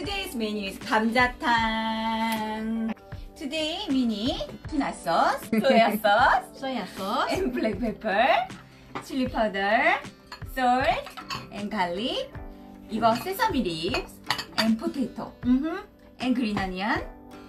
Today's menu is 감자탕. Today menu tuna sauce, soya sauce, and black pepper, chili powder, salt, and garlic. 이거 sesame leaves and potato, and green onion,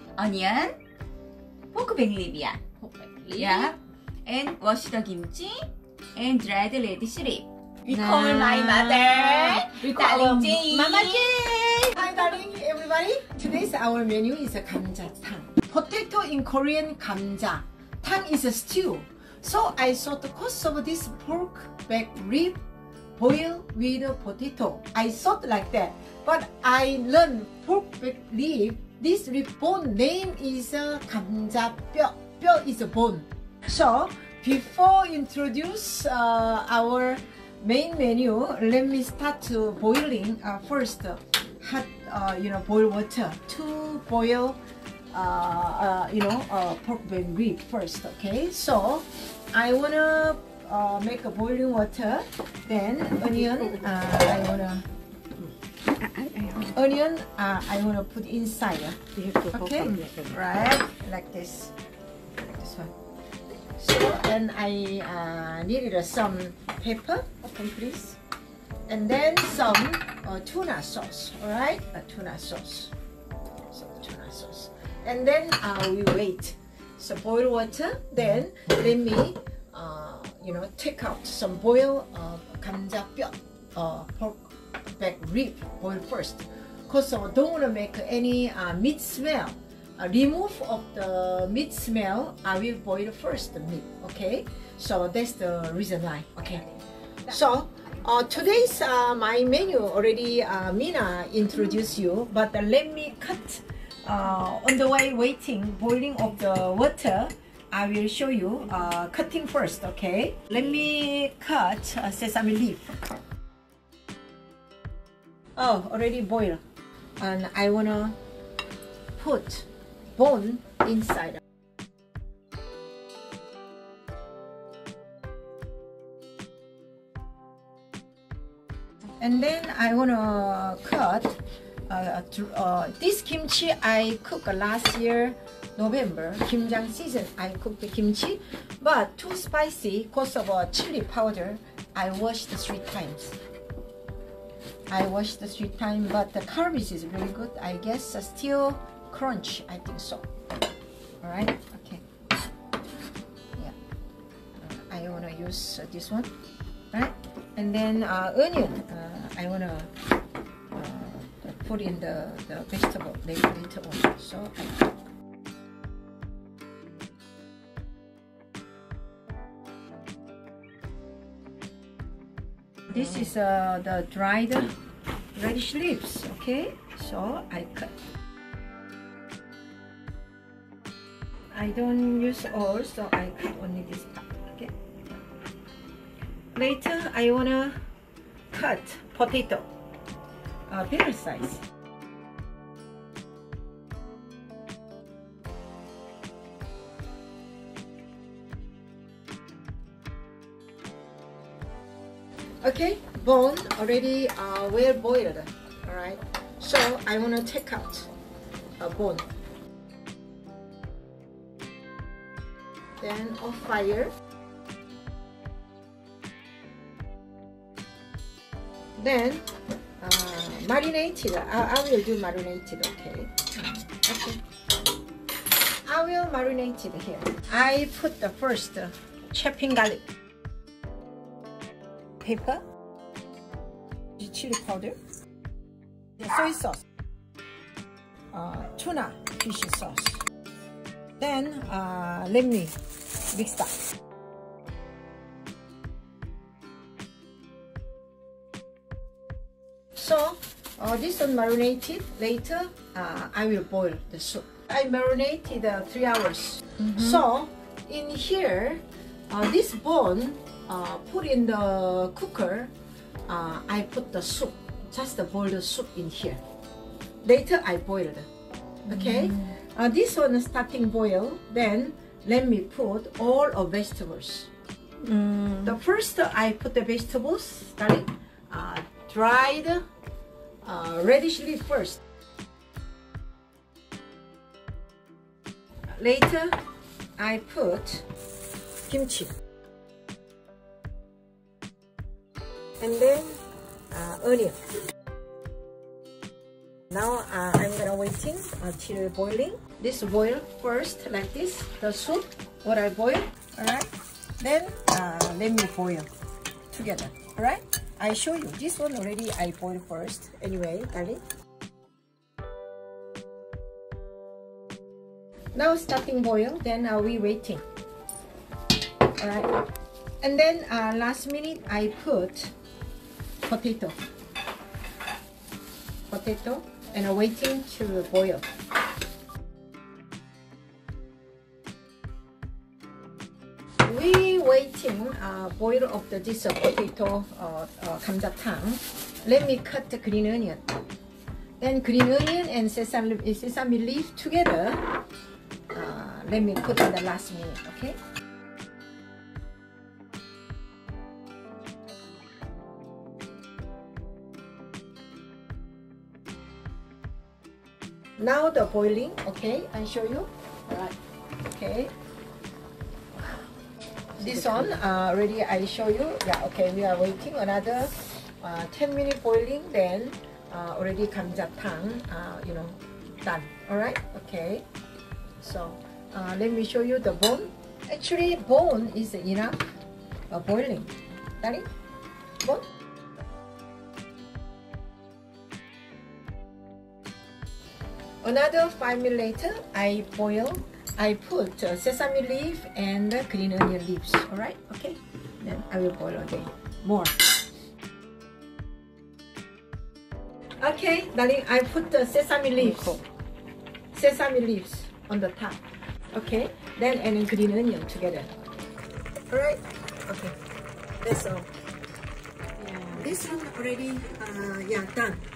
pork belly leaf이야. Yeah, and wash the kimchi and dried red shrimp. We call my mother. We call Darling Jane. Mama Jane. Hi, darling everybody. Today's our menu is a 감자탕. Potato in Korean 감자. Tang is a stew. So I thought the cost of this pork back rib boiled with a potato. I thought like that, but I learned pork back rib. This rib bone name is 감자뼈. 뼈 is a bone. So before introduce our main menu, let me start to boiling first hot boil water to boil pork belly rib first. Okay, so I wanna make a boiling water, then onion I wanna put inside. Okay, right, like this one. So and I needed some pepper, please, and then some tuna sauce. All right, tuna sauce. So tuna sauce, and then we wait. So boil water. Then let me take out some boil 감자뼈 pork back rib boil first, cause I don't want to make any meat smell. Remove of the meat smell, I will boil first the meat. Okay, so that's the reason why. Okay, so today's my menu already Mina introduced you, but let me cut on the way waiting boiling of the water. I will show you cutting first. Okay, let me cut sesame leaf. Oh, already boiled, and I wanna put bone inside. And then I wanna cut this kimchi I cooked last year November, Kimjang season. I cooked the kimchi, but too spicy because of chili powder. I washed 3 times. But the carbs is really good. I guess still crunch, I think so. All right, okay. Yeah, I want to use this one, right? And then onion, I want to put in the vegetable later on. So this is the dried radish leaves. Okay, so I cut. I don't use all, so I cut only this part. Okay. Later, I wanna cut potato, bigger size. Okay, bone already well boiled. All right. So I wanna take out a bone. Then off fire. Then marinated. I will do marinated. Okay. Okay. I will marinate it here. I put the first chopping garlic, pepper, chili powder, soy sauce, tuna fish sauce. Then let me mix that. So this one marinated. Later I will boil the soup. I marinated 3 hours. So in here, this bone put in the cooker. I put the soup, just boil the soup in here. Later I boiled. Okay. This one is starting boil. Then let me put all of vegetables. The first I put the vegetables, garlic, dried radish leaf first. later I put kimchi. And then onion. Now I'm gonna waiting till boiling. This boil first like this. The soup what I boil. Alright. Then let me boil together. Alright. I show you. This one already I boil first. Anyway, darling. Now starting boil. Then we waiting. Alright. And then last minute I put potato and waiting to boil. We waiting boil of this potato 감자탕. Let me cut the green onion. Then green onion and sesame leaf together. Let me put in the last minute. Okay. Now the boiling, okay, I show you. Alright, okay. This one already I show you. Yeah, okay, we are waiting another 10 minutes boiling, then already 감자탕, you know, done. Alright, okay. So let me show you the bone. Actually, bone is enough boiling. Daddy, bone. Another 5 minutes later, I put sesame leaf and green onion leaves. Alright, okay. Then I will boil again. More. Okay, darling, I put the sesame leaves. Sesame leaves on the top. Okay, then and green onion together. Alright, okay. That's all. This one already, yeah, done.